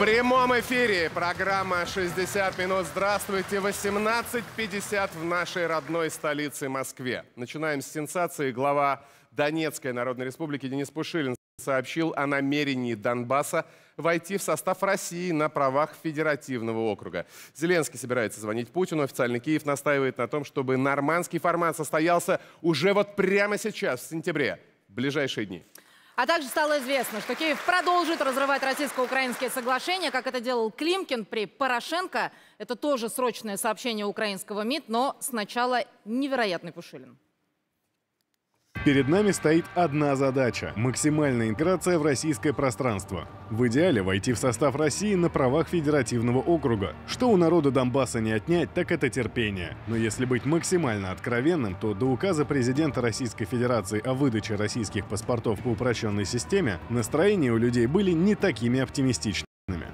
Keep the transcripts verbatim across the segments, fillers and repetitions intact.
прямом эфире программа шестьдесят минут. Здравствуйте. восемнадцать пятьдесят в нашей родной столице Москве. Начинаем с сенсации. Глава Донецкой Народной Республики Денис Пушилин сообщил о намерении Донбасса войти в состав России на правах федеративного округа. Зеленский собирается звонить Путину. Официальный Киев настаивает на том, чтобы нормандский формат состоялся уже вот прямо сейчас, в сентябре, в ближайшие дни. А также стало известно, что Киев продолжит разрывать российско-украинские соглашения, как это делал Климкин при Порошенко. Это тоже срочное сообщение украинского МИД, но сначала невероятный Пушилин. Перед нами стоит одна задача – максимальная интеграция в российское пространство. В идеале войти в состав России на правах федеративного округа. Что у народа Донбасса не отнять, так это терпение. Но если быть максимально откровенным, то до указа президента Российской Федерации о выдаче российских паспортов по упрощенной системе настроения у людей были не такими оптимистичными.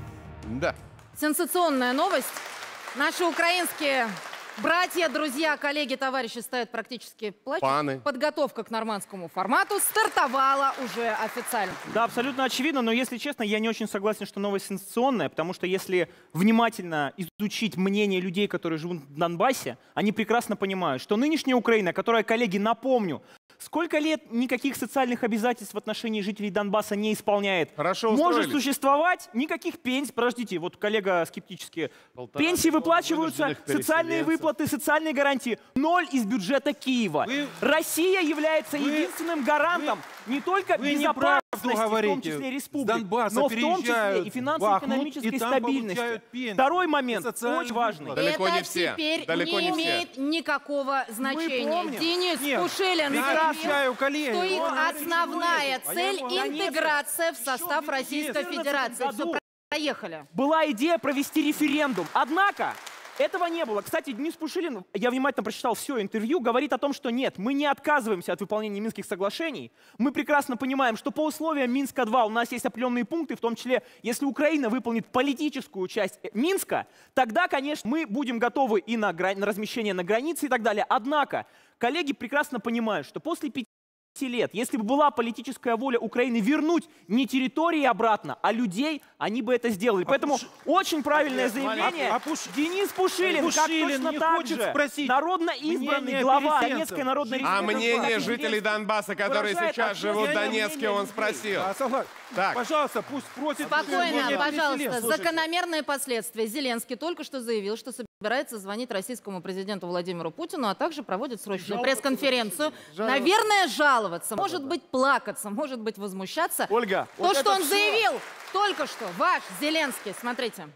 Да. Сенсационная новость. Наши украинские братья, друзья, коллеги, товарищи стоят практически плачут. Паны. Подготовка к нормандскому формату стартовала уже официально. Да, абсолютно очевидно, но если честно, я не очень согласен, что новость сенсационная, потому что если внимательно изучить мнение людей, которые живут в Донбассе, они прекрасно понимают, что нынешняя Украина, которая, коллеги, напомню, сколько лет никаких социальных обязательств в отношении жителей Донбасса не исполняет. Хорошо может устроились. существовать никаких пенсий. Подождите, вот коллега скептически. Полтора Пенсии выплачиваются, социальные выплаты, социальные гарантии. Ноль из бюджета Киева. Вы, Россия является вы, единственным гарантом вы, не только вы безопасности, говорите. в том числе республик, Донбасса но в том числе и финансово-экономической стабильности. Второй момент, очень важный. Далеко это не все. теперь Далеко не не все. имеет никакого значения. помним. Денис Нет, Пушилин прекращаю, коллеги. что их Он основная говорит, цель а я – интеграция в Еще состав в Российской две тысячи Федерации. четырнадцатом Все, году проехали. была идея провести референдум. Однако этого не было. Кстати, Денис Пушилин, я внимательно прочитал все интервью, говорит о том, что нет, мы не отказываемся от выполнения Минских соглашений. Мы прекрасно понимаем, что по условиям Минска-два у нас есть определенные пункты, в том числе, если Украина выполнит политическую часть Минска, тогда, конечно, мы будем готовы и на, грани... на размещение на границе и так далее. Однако, коллеги прекрасно понимают, что после пяти лет, если бы была политическая воля Украины вернуть не территории обратно, а людей, они бы это сделали. А Поэтому Пуш... очень правильное заявление. А, а Пуш... Денис Пушилин, Пушилин как точно не так хочет же, спросить народно избранный глава Донецкой Народной А Республики. мнение жителей Донбасса, которые сейчас живут в Донецке, он спросил. А, согласен. Так. Пожалуйста, пусть просит. Спокойно, Нет, пожалуйста. слушайте. Закономерные последствия. Зеленский только что заявил, что собирается звонить российскому президенту Владимиру Путину, а также проводит срочную пресс-конференцию. Наверное, жаловаться, может быть, плакаться, может быть, возмущаться. Ольга, То, вот что это он все. заявил только что, ваш Зеленский, смотрите.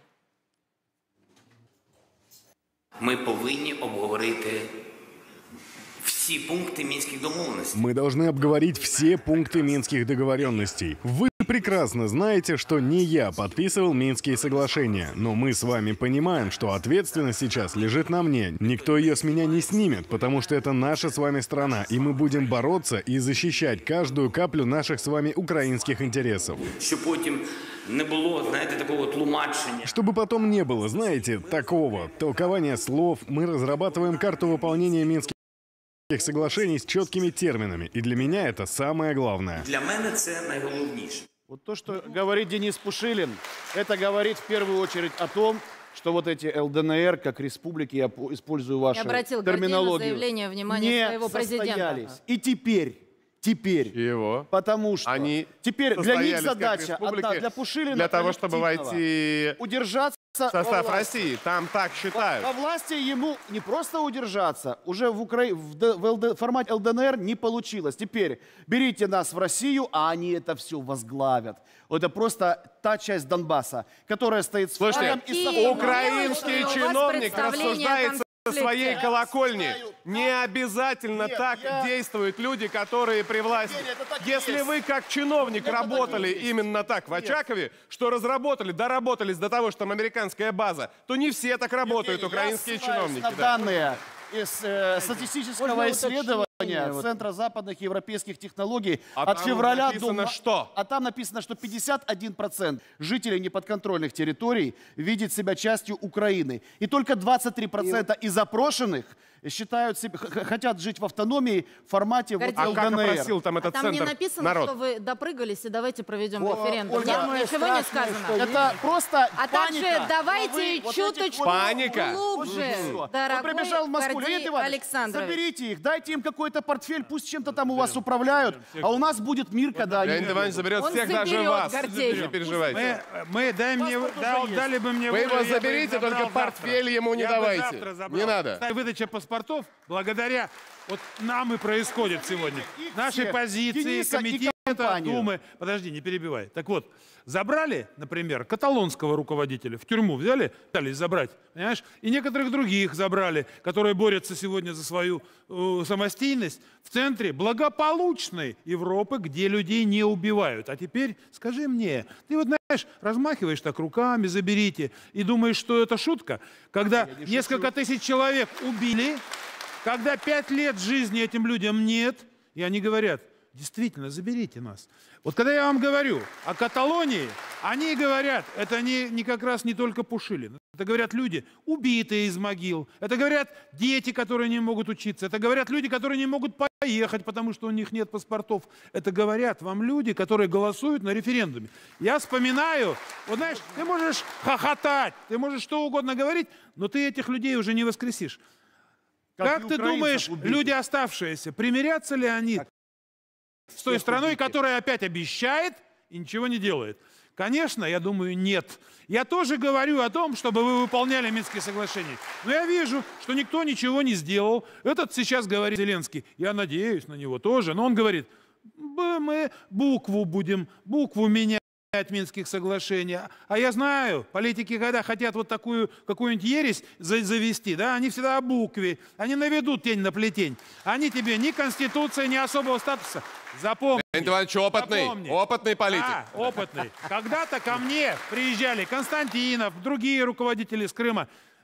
Ми повинні обговорити всі пункти мінських домовленостей. Мы должны обговорить все пункты Минских договоренностей. Вы прекрасно знаете, что не я подписывал Минские соглашения, но мы с вами понимаем, что ответственность сейчас лежит на мне. Никто ее с меня не снимет, потому что это наша с вами страна, и мы будем бороться и защищать каждую каплю наших с вами украинских интересов. Що потім не було, знаєте, такого тлумачення. Чтобы потом не было, знаете, такого толкования слов, мы разрабатываем карту выполнения Минских соглашений с четкими терминами, и для меня это самое главное. Для мене це найголовніше. Вот то, что говорит Денис Пушилин, это говорит в первую очередь о том, что вот эти ЛДНР, как республики, я использую вашу Я обратил терминологию, заявление внимания не своего президента. состоялись. И теперь, теперь, Его. потому что Они теперь для них состоялись как задача республики одна, для Пушилина для того, чтобы коллективного, войти удержаться в состав во власти. России. Там так считают. Во власти ему не просто удержаться, уже в, Укра... в, Д... в ЛД... формате ЛДНР не получилось. Теперь берите нас в Россию, а они это все возглавят. Это просто та часть Донбасса, которая стоит с Слушайте, флагом и Какие со- украинский у вас чиновник представления о рассуждает со конфликте? своей колокольни. Не обязательно Нет, так я- действуют люди, которые при власти. Нет, это так и Если есть. вы как чиновник Это так работали и есть. именно так в Очакове, что разработали, доработались до того, что там американская база, то не все так работают, Я украинские ссылаюсь чиновники. на да. данные из э, статистического исследования. Центра западных европейских технологий А от там февраля написано до... что? А там написано, что пятьдесят один процент жителей неподконтрольных территорий видит себя частью Украины. И только двадцать три процента из опрошенных считают себя, хотят жить в автономии в формате вот А А как ЛДНР. опросил там А этот там центр не написано, народ? что вы допрыгались, и давайте проведем Вот, референдум. Ольга, Нет, самое ничего не сказано. Это просто А также паника. давайте Вы вот чуточку этих вот- Паника. глубже, Вот дорогой Он прибежал в Москву, Гордей Леонид Иванович, Александрович. заберите их, дайте им какой-то портфель, пусть чем-то там у вас управляют, а у нас будет мир, когда они... Леонид Иванович заберет Он всех, даже заберет, вас. Гордей. Не переживайте. Мы, мы дай мне, дал- дали бы мне Вы волю, его я бы заберите, их забрал только завтра. портфель ему не Я бы давайте. завтра забрал. Не надо. Кстати, выдача паспортов благодаря вот нам и происходит сегодня. их Наши всех, позиции, Дениса и комитета, компанию. Думы. Подожди, не перебивай. Так вот, забрали, например, каталонского руководителя в тюрьму, взяли, пытались забрать, понимаешь? И некоторых других забрали, которые борются сегодня за свою э, самостоятельность в центре благополучной Европы, где людей не убивают. А теперь скажи мне, ты вот знаешь, размахиваешь так руками, заберите, и думаешь, что это шутка, когда несколько тысяч человек убили, когда пять лет жизни этим людям нет, и они говорят, действительно, заберите нас. Вот когда я вам говорю о Каталонии, они говорят, это не, не как раз не только Пушилин. Это говорят люди, убитые из могил. Это говорят дети, которые не могут учиться. Это говорят люди, которые не могут поехать, потому что у них нет паспортов. Это говорят вам люди, которые голосуют на референдуме. Я вспоминаю, вот знаешь, ты можешь хохотать, ты можешь что угодно говорить, но ты этих людей уже не воскресишь. Как, и ты украинцев думаешь, убитых. люди оставшиеся, примирятся ли они с той страной, которая опять обещает и ничего не делает? Конечно, я думаю, нет. Я тоже говорю о том, чтобы вы выполняли Минские соглашения. Но я вижу, что никто ничего не сделал. Этот сейчас говорит Зеленский. Я надеюсь на него тоже. Но он говорит, мы букву будем, букву менять. Минских соглашений. А я знаю, политики, когда хотят вот такую какую-нибудь ересь за- завести, да, они всегда о букве, они наведут тень на плетень. Они тебе ни конституции, ни особого статуса. Запомни. Леонид Иванович опытный, запомни. опытный политик. Да, опытный. Когда-то ко мне приезжали Константинов, другие руководители с Крыма.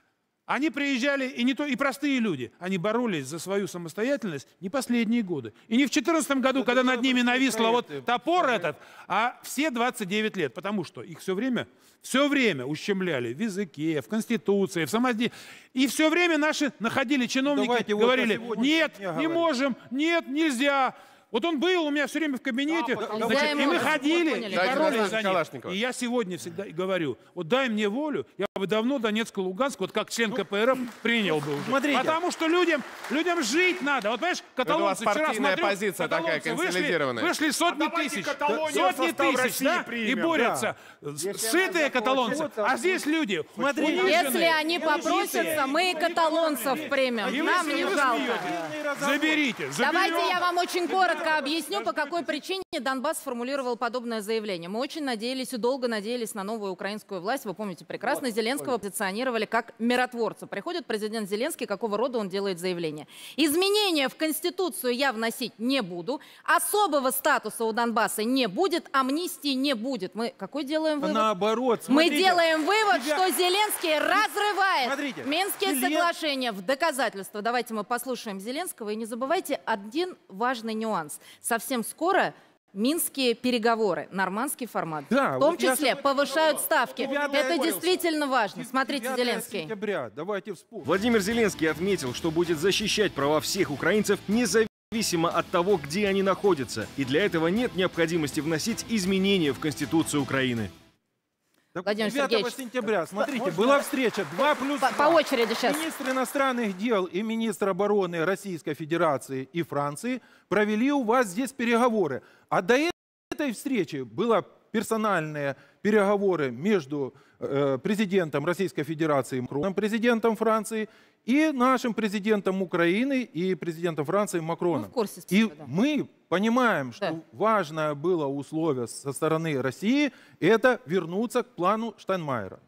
Они приезжали, и не то, и простые люди. Они боролись за свою самостоятельность не последние годы. И не в две тысячи четырнадцатом году, когда над ними нависло вот топор этот, а все двадцать девять лет. Потому что их все время, все время ущемляли в языке, в Конституции, в самоде. И все время наши находили чиновники, Давайте вот говорили, о сегодняшнем нет, дне не говорим. можем, нет, нельзя. Вот он был у меня все время в кабинете, Нельзя значит, ему, и мы мы ходили, поняли. и Дайте боролись Александра за них. Калашникова. И я сегодня всегда говорю, вот дай мне волю, я бы давно Донецк и Луганск, вот как член ка пэ эр эф, принял бы уже. смотрите. Потому что людям, людям жить надо. Вот понимаешь, каталонцы, Это у вас вчера партийная смотрю, позиция такая, каталонцы вышли, консолидированная. вышли сотни тысяч, сотни тысяч, да, и борются. Сытые каталонцы, а здесь люди Смотрите, униженные. Если они попросятся, мы и каталонцев примем. И вы Нам не смеетесь. жалко. Заберите, заберем. Давайте я вам очень коротко объясню, по какой причине Донбасс сформулировал подобное заявление. Мы очень надеялись и долго надеялись на новую украинскую власть. Вы помните прекрасно, Зеленского позиционировали как миротворца. Приходит президент Зеленский, какого рода он делает заявление. Изменения в Конституцию я вносить не буду, особого статуса у Донбасса не будет, амнистии не будет. Мы какой делаем вывод? Наоборот, Мы смотрите. делаем вывод, Тебя- что Зеленский разрывает Смотрите, Минские Зелен- соглашения в доказательство. Давайте мы послушаем Зеленского. И не забывайте один важный нюанс. Совсем скоро Минские переговоры, нормандский формат, Да, в том вот я числе же- повышают ставки. девятое Это говорил. действительно важно. Смотрите, девятое Зеленский. сентября, давайте вспомним. Владимир Зеленский отметил, что будет защищать права всех украинцев независимо от того, где они находятся. И для этого нет необходимости вносить изменения в Конституцию Украины. Так, Владимир девятого Сергеевич, сентября, смотрите, была встреча два плюс По, два. по очереди сейчас. Министр иностранных дел и министр обороны Российской Федерации и Франции провели у вас здесь переговоры. А до этой встречи были персональные переговоры между э, президентом Российской Федерации, Макроном, президентом Франции, и нашим президентом Украины и президентом Франции Макроном. Мы в курсе, И спасибо, да. мы понимаем, что Да. важное было условие со стороны России – это вернуться к плану Штайнмайера.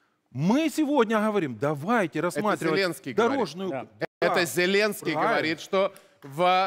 Мы сегодня говорим, давайте рассматривать Зеленский дорожную... говорит. Да. Это Зеленский Правильно. говорит, что в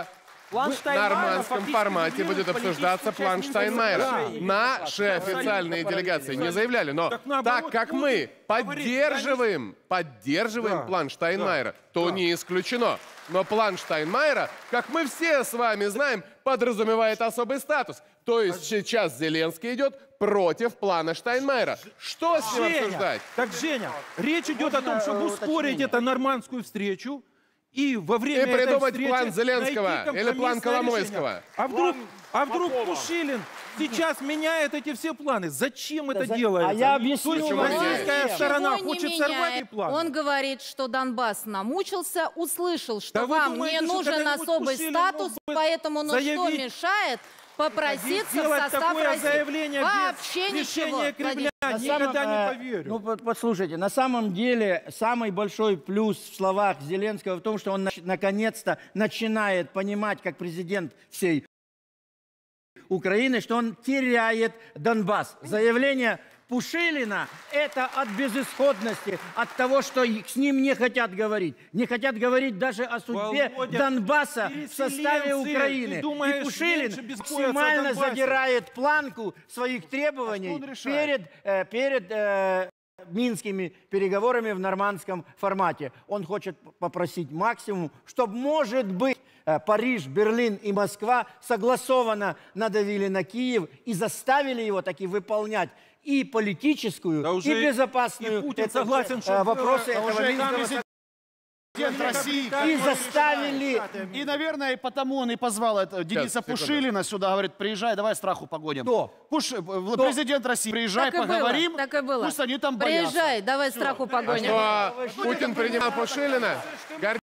План В Штайнмайера нормандском фактически формате дублирует будет обсуждаться политическую план часть Штайнмайера. Минских Наши официальные делегации не заявляли, но Так наоборот, так как Путин мы говорит, поддерживаем, поддерживаем Да, план Штайнмайера, то да. не исключено. Но план Штайнмайера, как мы все с вами знаем, подразумевает особый статус. То есть сейчас Зеленский идет против плана Штайнмайера. Что с ним Женя, обсуждать? так, Женя, речь идет о том, чтобы ускорить эту нормандскую встречу и во время И этой придумать встречи план Зеленского найти или план компромиссное Коломойского. решение. А вдруг, а вдруг Пушилин сейчас меняет эти все планы? Зачем это за- делается? а я объясню То есть вам. российская Ничего сторона не хочет меняет. сорвать эти планы? Он говорит, что Донбасс намучился, услышал, что Да вы вам думаете, не что нужен когда-нибудь особый Пушилин статус, мог бы поэтому ну что заявить- мешает попроситься в Сделать состав такое России? заявление Вообще без ничего. решения Кремля Владимир. На никогда самом, не э, поверю. Ну, под- послушайте, на самом деле самый большой плюс в словах Зеленского в том, что он нач- наконец-то начинает понимать, как президент всей Украины, что он теряет Донбасс. Заявление Пушилина – это от безысходности, от того, что и- с ним не хотят говорить. Не хотят говорить даже о судьбе Володя, Донбасса в составе переселенцы, Украины. ты думаешь, И Пушилин меньше беспокоятся о максимально Донбассе? задирает планку своих требований он решает? перед, э, перед э, минскими переговорами в нормандском формате. Он хочет попросить максимум, чтобы, может быть, э, Париж, Берлин и Москва согласованно надавили на Киев и заставили его таки выполнять и политическую, Да уже и безопасную и Путин это, согласен, э, что вопросы а этого уже и Минского президент России. и заставили... И, наверное, и потому он и позвал это, Дениса секунду. Пушилина сюда, говорит, приезжай, давай страху погоним. Кто? Пуш... э, Президент России, приезжай, Так и поговорим. было, так и было. Пусть они там боятся. Приезжай, давай страху погоним. Что Путин принимал Пушилина?